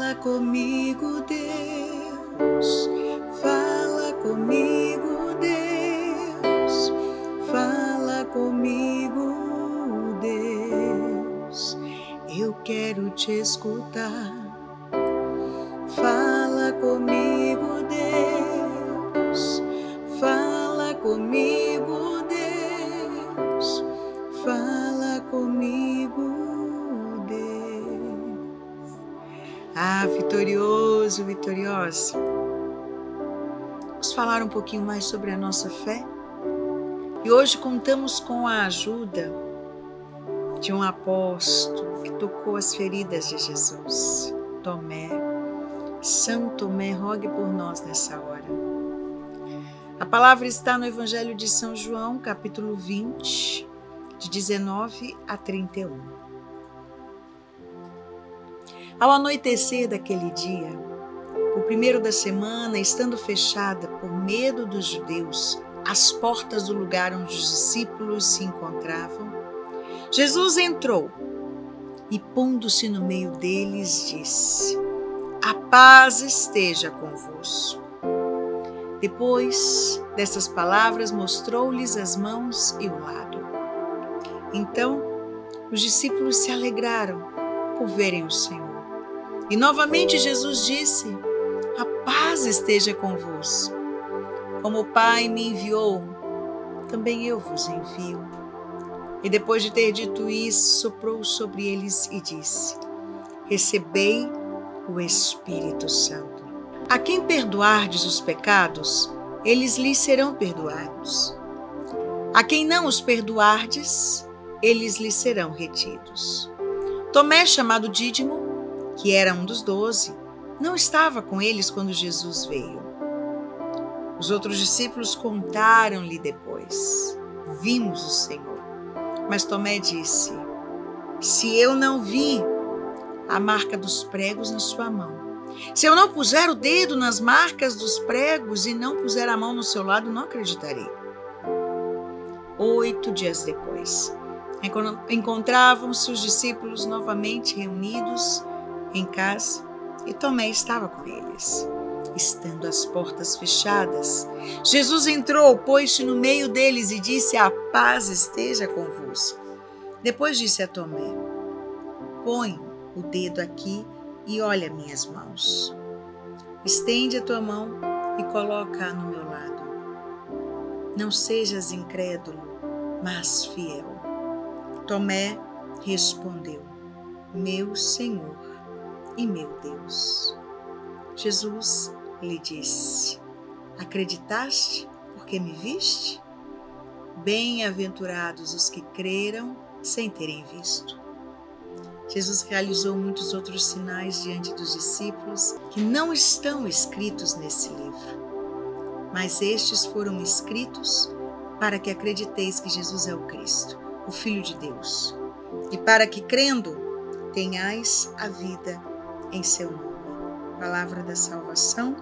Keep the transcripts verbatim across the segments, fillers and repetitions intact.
Fala comigo, Deus, fala comigo, Deus, fala comigo, Deus, eu quero te escutar. Fala comigo, Deus, fala comigo, Deus, fala comigo, Deus. Ah, vitorioso, vitoriosa. Vamos falar um pouquinho mais sobre a nossa fé? E hoje contamos com a ajuda de um apóstolo que tocou as feridas de Jesus, Tomé. São Tomé, rogue por nós nessa hora. A palavra está no Evangelho de São João, capítulo vinte, de dezenove a trinta e um. Ao anoitecer daquele dia, o primeiro da semana, estando fechada por medo dos judeus as portas do lugar onde os discípulos se encontravam, Jesus entrou e, pondo-se no meio deles, disse: "A paz esteja convosco." Depois dessas palavras, mostrou-lhes as mãos e o lado. Então, os discípulos se alegraram por verem o Senhor. E novamente Jesus disse: "A paz esteja convosco. Como o Pai me enviou, também eu vos envio." E depois de ter dito isso, soprou sobre eles e disse: "Recebei o Espírito Santo. A quem perdoardes os pecados, eles lhes serão perdoados. A quem não os perdoardes, eles lhes serão retidos." Tomé, chamado Dídimo, que era um dos doze, não estava com eles quando Jesus veio. Os outros discípulos contaram-lhe depois: "Vimos o Senhor." Mas Tomé disse: "Se eu não vi a marca dos pregos na sua mão, se eu não puser o dedo nas marcas dos pregos e não puser a mão no seu lado, não acreditarei." Oito dias depois, encontravam-se os discípulos novamente reunidos em casa e Tomé estava com eles. Estando as portas fechadas, Jesus entrou, pôs-se no meio deles e disse: "A paz esteja convosco." Depois disse a Tomé: "Põe o dedo aqui e olha minhas mãos. Estende a tua mão e coloca-a no meu lado. Não sejas incrédulo, mas fiel." Tomé respondeu: "Meu Senhor e meu Deus." Jesus lhe disse: "Acreditaste porque me viste? Bem-aventurados os que creram sem terem visto." Jesus realizou muitos outros sinais diante dos discípulos que não estão escritos nesse livro, mas estes foram escritos para que acrediteis que Jesus é o Cristo, o Filho de Deus, e para que, crendo, tenhais a vida em seu nome. Palavra da salvação.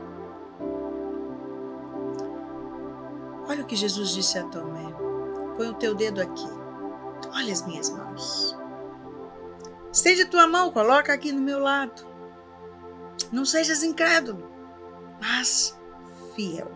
Olha o que Jesus disse a Tomé: "Põe o teu dedo aqui, olha as minhas mãos. Estende a tua mão, coloca aqui no meu lado. Não sejas incrédulo, mas fiel."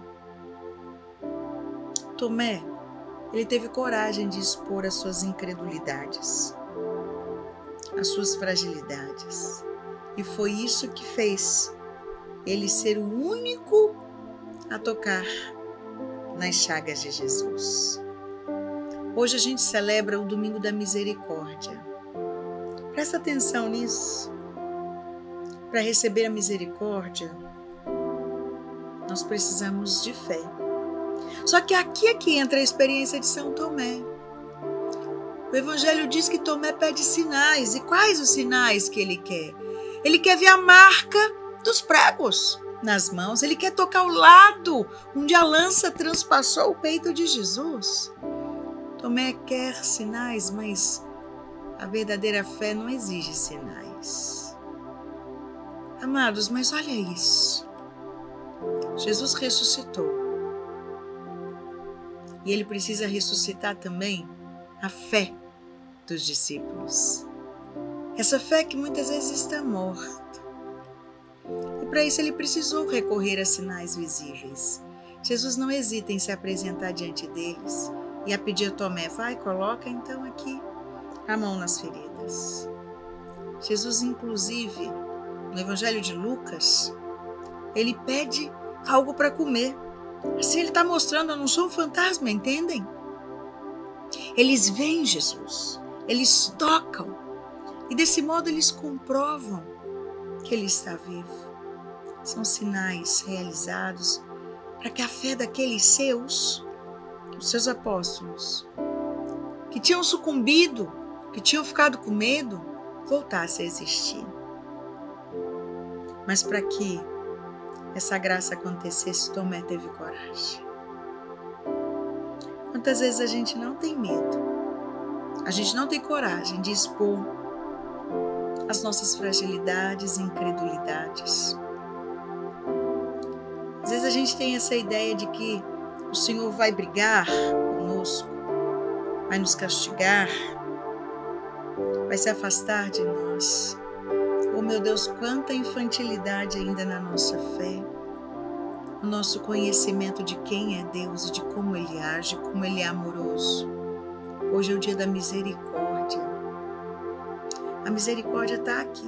Tomé, ele teve coragem de expor as suas incredulidades, as suas fragilidades. E foi isso que fez ele ser o único a tocar nas chagas de Jesus. Hoje a gente celebra o Domingo da Misericórdia. Presta atenção nisso. Para receber a misericórdia, nós precisamos de fé. Só que aqui é que entra a experiência de São Tomé. O Evangelho diz que Tomé pede sinais. E quais os sinais que ele quer? Ele quer ver a marca dos pregos nas mãos. Ele quer tocar o lado onde a lança transpassou o peito de Jesus. Tomé quer sinais, mas a verdadeira fé não exige sinais. Amados, mas olha isso. Jesus ressuscitou. E ele precisa ressuscitar também a fé dos discípulos. Essa fé que muitas vezes está morta. E para isso ele precisou recorrer a sinais visíveis. Jesus não hesita em se apresentar diante deles e a pedir a Tomé: vai, coloca então aqui a mão nas feridas. Jesus, inclusive, no Evangelho de Lucas, ele pede algo para comer. Assim ele está mostrando: eu não sou um fantasma, entendem? Eles veem Jesus, eles tocam e desse modo eles comprovam que ele está vivo. São sinais realizados para que a fé daqueles seus, os seus apóstolos, que tinham sucumbido, que tinham ficado com medo, voltasse a existir. Mas para que essa graça acontecesse, Tomé teve coragem. Quantas vezes a gente não tem medo, a gente não tem coragem de expor as nossas fragilidades e incredulidades. Às vezes a gente tem essa ideia de que o Senhor vai brigar conosco, vai nos castigar, vai se afastar de nós. Oh meu Deus, quanta infantilidade ainda na nossa fé, no nosso conhecimento de quem é Deus e de como Ele age, como Ele é amoroso. Hoje é o dia da misericórdia. A misericórdia está aqui.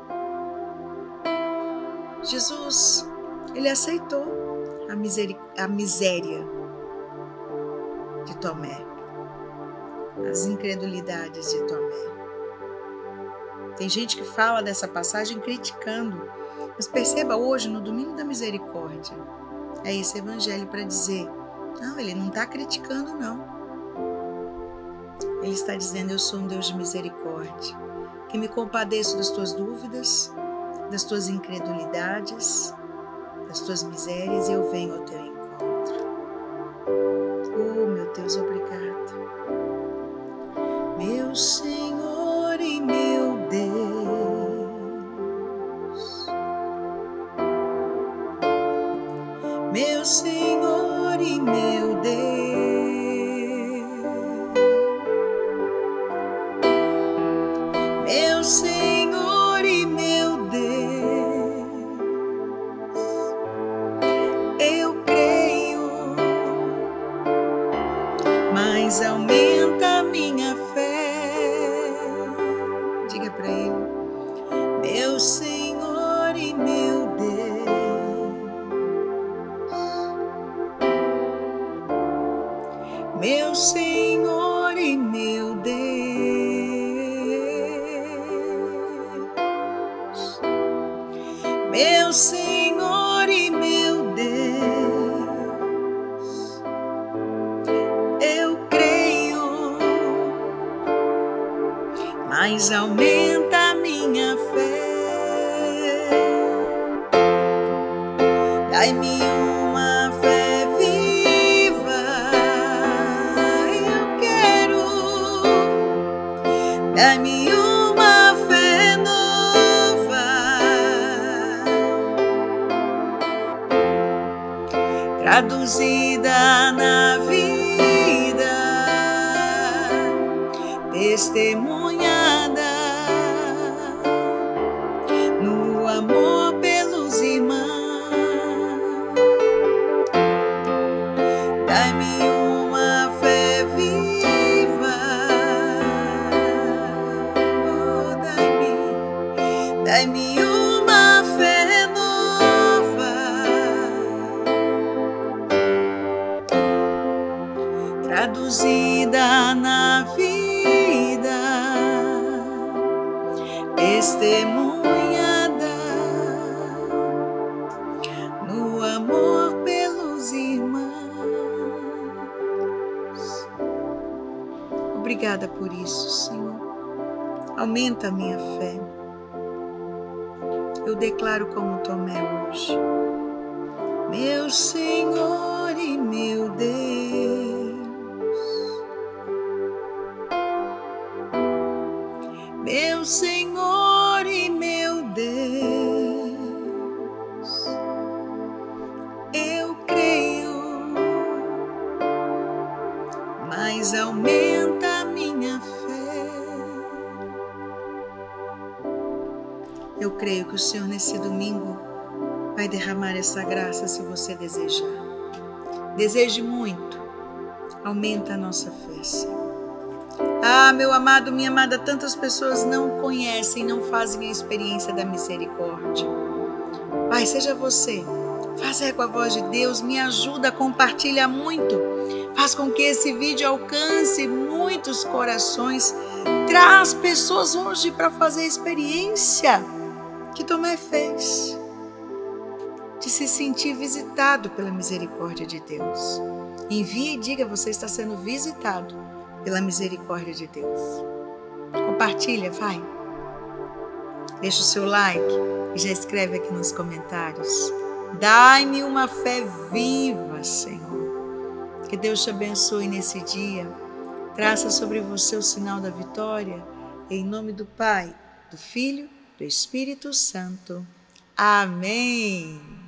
Jesus, Ele aceitou a, miseri- a miséria de Tomé, as incredulidades de Tomé. Tem gente que fala dessa passagem criticando, mas perceba hoje, no Domingo da Misericórdia, é esse evangelho para dizer: não, ele não está criticando, não. Ele está dizendo: eu sou um Deus de misericórdia, que me compadeço das tuas dúvidas, das tuas incredulidades, das tuas misérias, e eu venho ao teu encontro. Oh, meu Deus, obrigada. Meu Senhor e meu Deus, meu Senhor e meu Deus, meu Senhor e meu Deus, eu creio, mas aumenta a minha fé. Diga para Ele: meu Senhor e meu Deus, meu Senhor e meu Deus, meu Senhor e meu Deus, eu creio, mas aumenta a minha fé. Dai-me uma fé viva, eu quero. Dai-me uma fé nova, traduzida na vida, testemunhada no amor pelos irmãos. Dai-me uma fé viva, oh, dai-me, dai-me uma fé nova, traduzida na vida, testemunhada no amor pelos irmãos. Obrigada por isso, Senhor. Aumenta a minha fé. Eu declaro como Tomé hoje: meu Senhor e meu Deus, meu Senhor e meu Deus, eu creio, mas aumenta a minha fé. Eu creio que o Senhor nesse domingo vai derramar essa graça se você desejar. Deseje muito, aumenta a nossa fé, Senhor. Ah, meu amado, minha amada, tantas pessoas não conhecem, não fazem a experiência da misericórdia. Pai, seja você, faz eco a voz de Deus, me ajuda, compartilha muito, faz com que esse vídeo alcance muitos corações, traz pessoas hoje para fazer a experiência que Tomé fez, de se sentir visitado pela misericórdia de Deus. Envie e diga, você está sendo visitado pela misericórdia de Deus. Compartilha, vai. Deixa o seu like e já escreve aqui nos comentários. Dai-me uma fé viva, Senhor. Que Deus te abençoe nesse dia. Traça sobre você o sinal da vitória. Em nome do Pai, do Filho, do Espírito Santo. Amém.